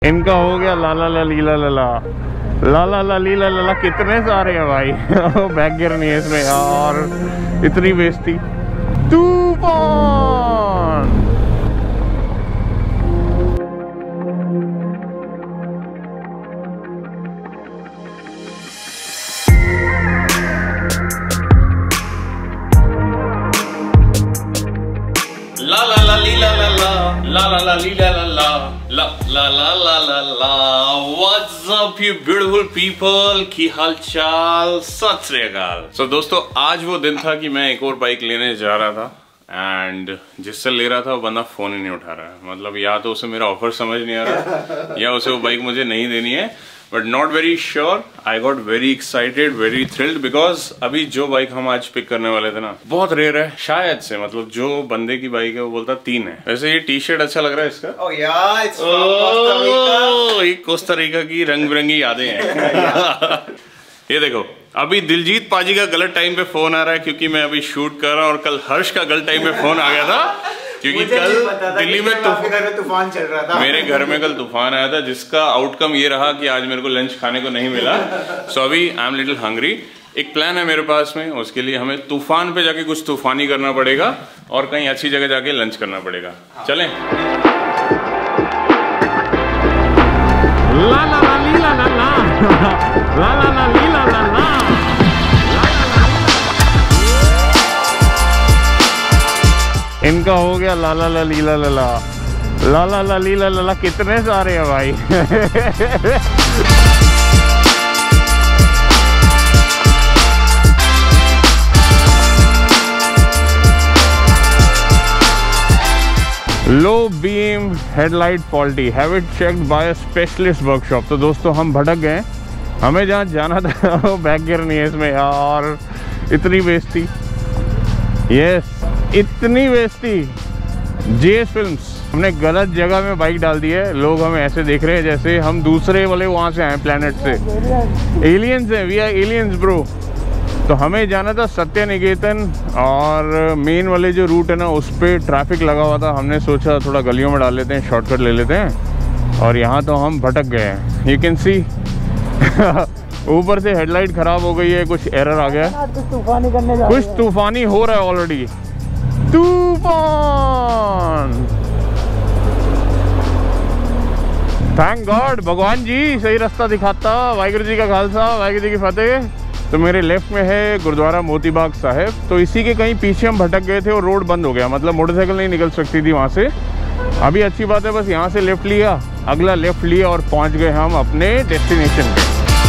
इनका हो गया लाला ला लीला लला, लाला ला लीला लला। कितने सारे हैं भाई। बैक गियर नहीं है इसमें यार, इतनी बेइज्जती। तूफान। ला ला ला लीला ला ला, ला ला ला लीला ला ला, ला ला ला ला ला ला। What's up you beautiful people? की हाल चाल, सत श्री अकाल। So दोस्तों, आज वो दिन था कि मैं एक और बाइक लेने जा रहा था एंड जिससे ले रहा था वो बंदा फोन ही नहीं उठा रहा है। मतलब या तो उसे मेरा ऑफर समझ नहीं आ रहा या उसे वो बाइक मुझे नहीं देनी है, but not very sure. I got very excited, very thrilled, because अभी जो बाइक हम आज पिक करने वाले थे ना, बहुत रेयर है शायद से। मतलब जो बंदे की बाइक है वो बोलता 3 है। वैसे ये टी शर्ट अच्छा लग रहा है इसका। ये कोस्टा रिका की रंग बिरंगी यादें हैं। ये देखो, अभी दिलजीत पाजी का गलत टाइम पे फोन आ रहा है क्योंकि मैं अभी शूट कर रहा हूँ, और कल हर्ष का गलत टाइम पे फोन आ गया था क्योंकि कल दिल्ली में तूफान चल रहा था। मेरे घर में कल तूफान आया था जिसका आउटकम ये रहा कि आज मेरे को लंच खाने को नहीं मिला। सो अभी आई एम लिटिल हंग्री। एक प्लान है मेरे पास में, उसके लिए हमें तूफान पे जाके कुछ तूफानी करना पड़ेगा और कहीं अच्छी जगह जाके लंच करना पड़ेगा। चलें। ला ला ला लीला ला ला, ला ला ला लीला ला ला। इनका हो गया लाला ला लीला लला, लाला ला लीला लला। कितने सारे हैं भाई। Low beam headlight faulty, have it checked by a specialist workshop. तो दोस्तों हम भटक गए, हमें जहाँ जाना था वो बैक गियर नहीं है इसमें यार, इतनी बेइज्जती। यस, इतनी बेइज्जती। जेएस फिल्म्स, हमने गलत जगह में बाइक डाल दी है। लोग हमें ऐसे देख रहे हैं जैसे हम दूसरे वाले वहाँ से आए, प्लेनेट से। एलियंस हैं, वी आर एलियंस ब्रो। तो हमें जाना था सत्य निकेतन, और मेन वाले जो रूट है ना उस पर ट्रैफिक लगा हुआ था। हमने सोचा थोड़ा गलियों में डाल लेते हैं, शॉर्टकट ले लेते हैं, और यहाँ तो हम भटक गए हैं। यू कैन सी ऊपर से हेडलाइट खराब हो गई है, कुछ एरर आ गया, कुछ तूफानी हो रहा है ऑलरेडी। तूफान। थैंक गॉड, भगवान जी सही रास्ता दिखाता। वाहिगुरु जी का खालसा, वाहिगुरु जी की फतेह। तो मेरे लेफ्ट में है गुरुद्वारा मोती बाग साहिब। तो इसी के कहीं पीछे हम भटक गए थे और रोड बंद हो गया, मतलब मोटरसाइकिल नहीं निकल सकती थी वहाँ से। अभी अच्छी बात है, बस यहाँ से लेफ्ट लिया, अगला लेफ्ट लिया और पहुँच गए हम अपने डेस्टिनेशन पे।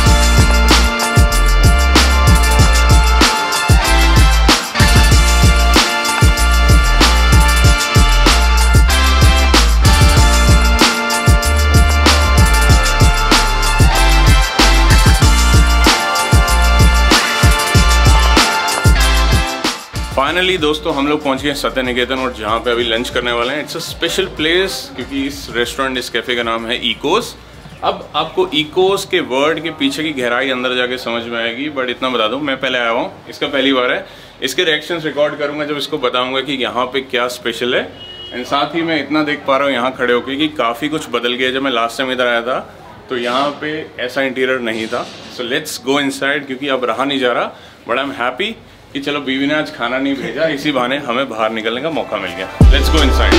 फाइनली दोस्तों हम लोग पहुंच गए सत्य निकेतन, और जहाँ पे अभी लंच करने वाले हैं। इट्स अ स्पेशल प्लेस क्योंकि इस रेस्टोरेंट, इस कैफे का नाम है इकोस। अब आपको इकोस के वर्ड के पीछे की गहराई अंदर जाके समझ में आएगी, बट इतना बता दूं, मैं पहले आया हूँ, इसका पहली बार है। इसके रिएक्शंस रिकॉर्ड करूंगा जब इसको बताऊंगा कि यहाँ पे क्या स्पेशल है। एंड साथ ही मैं इतना देख पा रहा हूँ यहाँ खड़े होकर कि काफ़ी कुछ बदल गया। जब मैं लास्ट टाइम इधर आया था तो यहाँ पे ऐसा इंटीरियर नहीं था। सो लेट्स गो इनसाइड, क्योंकि अब रहा नहीं जा रहा, बट आई एम हैप्पी कि चलो बीवी ने आज खाना नहीं भेजा, इसी बहाने हमें बाहर निकलने का मौका मिल गया। Let's go inside.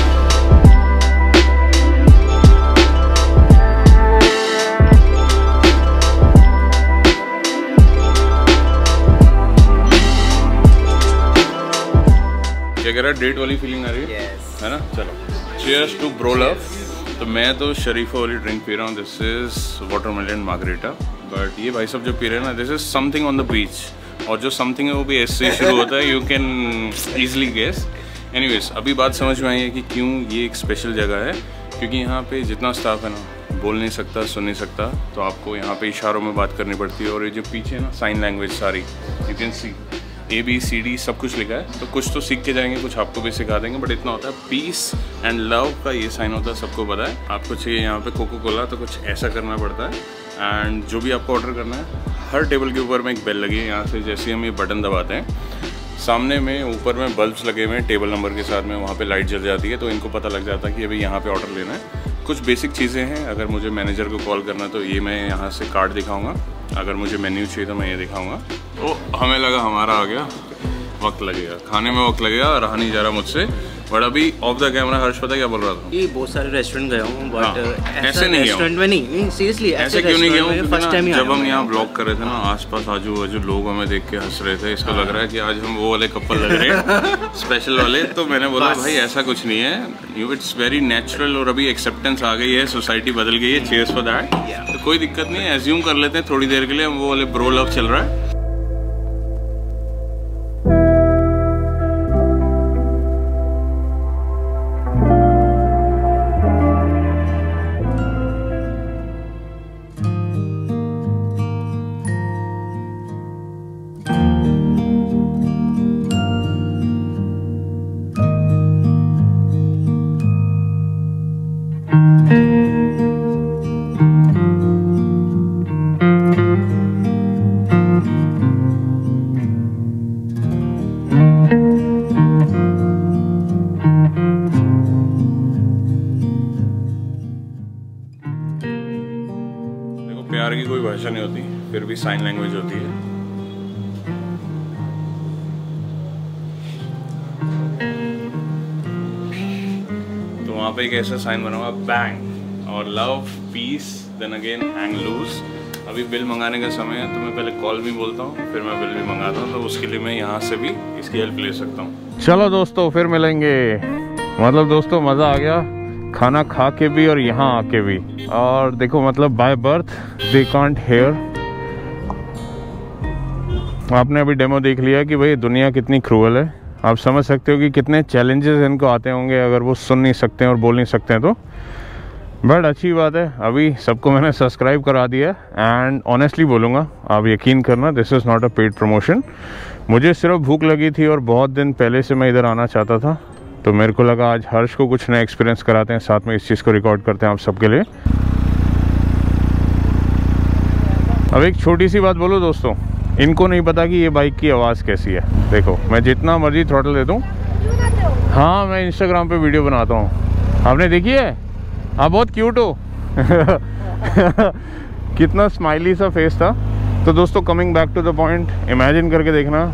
क्या कह रहा है, डेट वाली फीलिंग आ रही है? yes. है ना? चलो चीयर्स टू ब्रो लव। तो मैं तो शरीफा वाली ड्रिंक पी रहा हूँ, this is watermelon margarita. But ये भाई सब जो पी रहे हैं ना, this is something on the beach, और जो समथिंग है वो भी ऐसे शुरू होता है, you can easily guess. Anyways, अभी बात समझ में आई है कि क्यों ये एक स्पेशल जगह है। क्योंकि यहाँ पे जितना स्टाफ है ना, बोल नहीं सकता, सुन नहीं सकता, तो आपको यहाँ पे इशारों में बात करनी पड़ती है। और ये जो पीछे ना साइन लैंग्वेज सारी, यू कैन सी ABCD सब कुछ लिखा है। तो कुछ तो सीख के जाएंगे, कुछ आपको भी सिखा देंगे, बट इतना होता है पीस एंड लव का ये साइन होता है, सबको पता है। आपको चाहिए यहाँ पे कोको कोला, तो कुछ ऐसा करना पड़ता है। एंड जो भी आपको ऑर्डर करना है, हर टेबल के ऊपर में एक बेल लगी है। यहाँ से जैसे हम ये बटन दबाते हैं, सामने में ऊपर में बल्ब्स लगे हुए हैं टेबल नंबर के साथ में, वहाँ पे लाइट जल जाती है, तो इनको पता लग जाता है कि अभी यहाँ पे ऑर्डर लेना है। कुछ बेसिक चीज़ें हैं। अगर मुझे मैनेजर को कॉल करना तो ये मैं यहाँ से कार्ड दिखाऊंगा, अगर मुझे मेन्यू चाहिए तो मैं ये दिखाऊंगा। तो हमें लगा हमारा आ गया, वक्त लगेगा, खाने में वक्त लगेगा, रहा नहीं जा रहा मुझसे। बट अभी ऑफ द कैमरा हर्ष पता क्या बोल रहा था? ये बहुत सारे रेस्टोरेंट गया हूँ बट ऐसे नहीं रेस्टोरेंट में नहीं, सीरियसली ऐसे क्यों नहीं गया हूँ? फर्स्ट टाइम जब हम यहाँ ब्लॉग कर रहे थे ना, आसपास आजू बाजू लोग हमें देख के हंस रहे थे, इसको लग रहा है कि आज हम वो वाले कपल लग रहे हैं स्पेशल वाले। तो मैंने बोला भाई ऐसा कुछ नहीं है, इट्स वेरी नेचुरल, और अभी एक्सेप्टेंस आ गई है, सोसाइटी बदल गई है, चीयर्स फॉर दैट। तो कोई दिक्कत नहीं है, एज्यूम कर लेते हैं थोड़ी देर के लिए, वो वाले ब्रो लव चल रहा है। प्यार की कोई भाषा नहीं होती, फिर भी साइन लैंग्वेज होती है। तो वहाँ पे एक ऐसा साइन बना हुआ बैंग, और love peace then again hang loose. अभी बिल मंगाने का समय है, तो मैं पहले कॉल भी बोलता हूँ, फिर मैं बिल भी मंगाता हूँ, तो उसके लिए मैं यहाँ से भी इसकी हेल्प ले सकता हूँ। चलो दोस्तों फिर मिलेंगे। मतलब दोस्तों मज़ा आ गया, खाना खा के भी और यहाँ आके भी। और देखो मतलब by birth they can't hear. आपने अभी डेमो देख लिया कि भाई दुनिया कितनी क्रूअल है। आप समझ सकते हो कि कितने चैलेंजेस इनको आते होंगे अगर वो सुन नहीं सकते हैं और बोल नहीं सकते हैं तो। बट अच्छी बात है, अभी सबको मैंने सब्सक्राइब करा दिया एंड ऑनेस्टली बोलूँगा, आप यकीन करना, this is not a paid promotion. मुझे सिर्फ भूख लगी थी और बहुत दिन पहले से मैं इधर आना चाहता था, तो मेरे को लगा आज हर्ष को कुछ नया एक्सपीरियंस कराते हैं, साथ में इस चीज़ को रिकॉर्ड करते हैं आप सबके लिए। अब एक छोटी सी बात बोलो दोस्तों, इनको नहीं पता कि ये बाइक की आवाज़ कैसी है। देखो मैं जितना मर्जी थ्रॉटल दे दूँ, हाँ मैं इंस्टाग्राम पे वीडियो बनाता हूँ, आपने देखी है? आप बहुत क्यूट हो कितना स्माइली सा फेस था। तो दोस्तों coming back to the point, imagine करके देखना,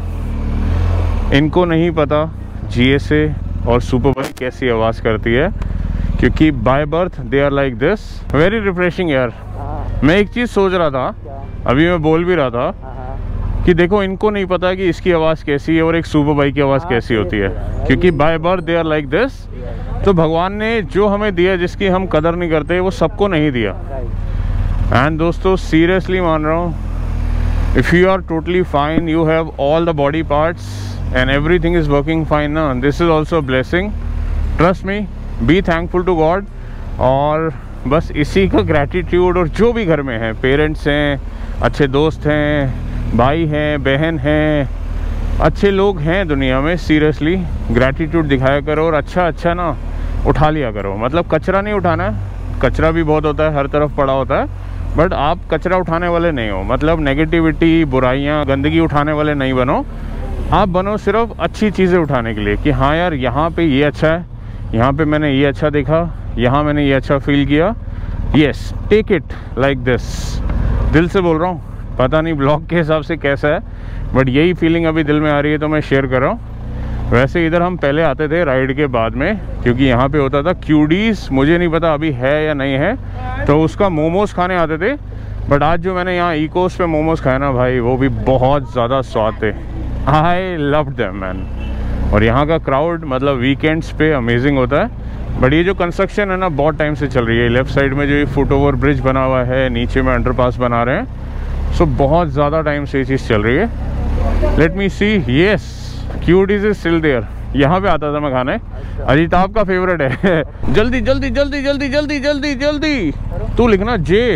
इनको नहीं पता GSA और सुपर बाइक कैसी आवाज़ करती है, क्योंकि by birth they are like this. Very refreshing यार। मैं एक चीज़ सोच रहा था, अभी मैं बोल भी रहा था कि देखो इनको नहीं पता कि इसकी आवाज़ कैसी है और एक सुपर बाइक की आवाज़ कैसी होती है, क्योंकि by birth they are like this. तो भगवान ने जो हमें दिया, जिसकी हम कदर नहीं करते, वो सबको नहीं दिया। एंड दोस्तों सीरियसली मान रहा हूँ, if you are totally fine, you have all the body parts and everything is working fine now, and this is also a blessing, trust me, be thankful to God। और बस इसी का gratitude, और जो भी घर में है, पेरेंट्स हैं, अच्छे दोस्त हैं, भाई हैं, बहन हैं, अच्छे लोग हैं दुनिया में, सीरियसली ग्रैटिट्यूड दिखाया करो और अच्छा ना उठा लिया करो। मतलब कचरा नहीं उठाना है, कचरा भी बहुत होता है, हर तरफ पड़ा होता है, बट आप कचरा उठाने वाले नहीं हो। मतलब नेगेटिविटी, बुराइयाँ, गंदगी उठाने वाले नहीं बनो, आप बनो सिर्फ अच्छी चीज़ें उठाने के लिए, कि हाँ यार यहाँ पे ये अच्छा है, यहाँ पे मैंने ये अच्छा देखा, यहाँ मैंने ये अच्छा फील किया। Yes, take it like this. दिल से बोल रहा हूँ, पता नहीं ब्लॉग के हिसाब से कैसा है, बट यही फीलिंग अभी दिल में आ रही है, तो मैं शेयर कर रहा हूँ। वैसे इधर हम पहले आते थे राइड के बाद में, क्योंकि यहाँ पे होता था क्यूडीज़, मुझे नहीं पता अभी है या नहीं है, तो उसका मोमोज़ खाने आते थे। बट आज जो मैंने यहाँ इकोस पे मोमोज़ खाया ना भाई, वो भी बहुत ज़्यादा स्वाद थे। I love them man. और यहाँ का क्राउड मतलब वीकेंड्स पे अमेजिंग होता है। बट ये जो कंस्ट्रक्शन है ना, बहुत टाइम से चल रही है। लेफ्ट साइड में जो ये फुट ओवर ब्रिज बना हुआ है, नीचे में अंडरपास बना रहे हैं, सो बहुत ज़्यादा टाइम से ये चीज़ चल रही है। Let me see, yes, QD's is still there. यहाँ पे आता था मैं खाने, अजिताभ का फेवरेट है। जल्दी जल्दी जल्दी जल्दी जल्दी जल्दी जल्दी, तू लिखना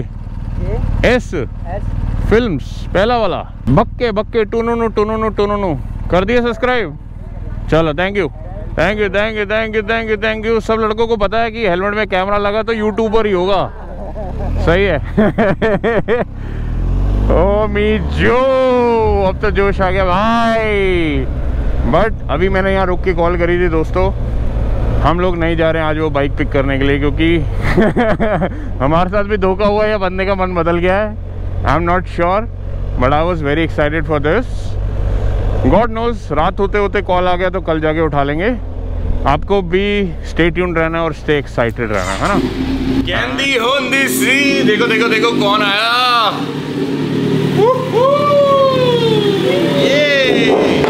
JS फिल्म्स, पहला वाला। बक्के बक्के टूनू टूनू टूनू कर दिया सब्सक्राइब। चलो thank you thank you thank you thank you thank you thank you. सब लड़कों को पता है कि हेलमेट में कैमरा लगा तो यूट्यूबर ही होगा, सही है। ओ मी जो, अब तो जोश आ गया भाई। बट अभी मैंने यहाँ रुक के कॉल करी थी दोस्तों, हम लोग नहीं जा रहे हैं आज वो बाइक पिक करने के लिए, क्योंकि हमारे साथ भी धोखा हुआ है या बंदे का मन बदल गया है, I am not sure, but I was very excited for this. God knows, रात होते होते कॉल आ गया तो कल जाके उठा लेंगे। आपको भी स्टे ट्यून्ड रहना है और स्टे एक्साइटेड रहना है ना। कैंडी होंदी सी, देखो देखो देखो कौन आया। ये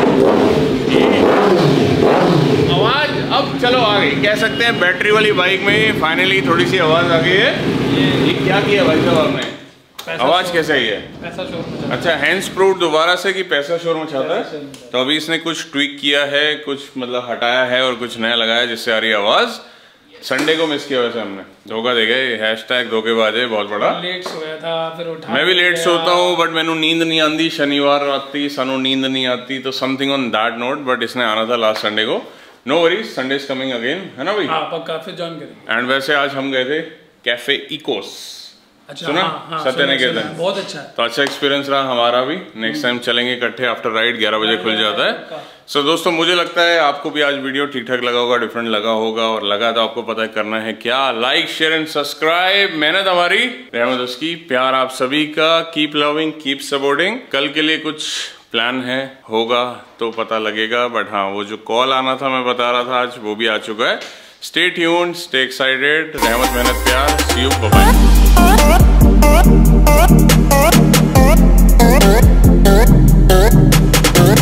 आवाज अब चलो आ गई, कह सकते हैं बैटरी वाली बाइक में फाइनली थोड़ी सी आवाज आ गई है। ये क्या किया भाई साहब आपने? आवाज कैसे आई है? पैसा शोर। अच्छा, हैंड्स प्रूफ दोबारा से कि पैसा शोर मचाता है। तो अभी इसने कुछ ट्विक किया है, कुछ मतलब हटाया है और कुछ नया लगाया जिससे आ रही आवाज। संडे को मिस किया वैसे हमने, धोखा दे गए, हैशटैग धोखेबाज है बहुत बड़ा। लेट सोया था, फिर उठा, मैं भी लेट सोता हूँ बट मैंने नींद नहीं आती, शनिवार आती सानू नींद नहीं आती, तो something on that note. But इसने आना था लास्ट संडे को। No worries, Sunday is coming again, है ना भाई? हाँ, पक्का फिर जॉइन करेंगे। एंड वैसे आज हम गए थे कैफे इकोस। अच्छा, सुना? सत्य ने कहते हैं बहुत अच्छा है। तो अच्छा एक्सपीरियंस रहा हमारा भी। नेक्स्ट टाइम चलेंगे इकट्ठे आफ्टर राइड, 11 बजे खुल जाता है। सो दोस्तों, मुझे लगता है आपको भी आज वीडियो ठीक ठाक लगा होगा, डिफरेंट लगा होगा, और लगा तो आपको पता है करना है क्या, लाइक शेयर एंड सब्सक्राइब। मेहनत हमारी, रहमत उसकी, प्यार आप सभी का। Keep loving, keep supporting. कल के लिए कुछ प्लान है, होगा तो पता लगेगा, बट हाँ, वो जो कॉल आना था मैं बता रहा था आज, वो भी आ चुका है। Stay tuned, stay excited. रहमत, मेहनत, प्यार। See you, bye bye.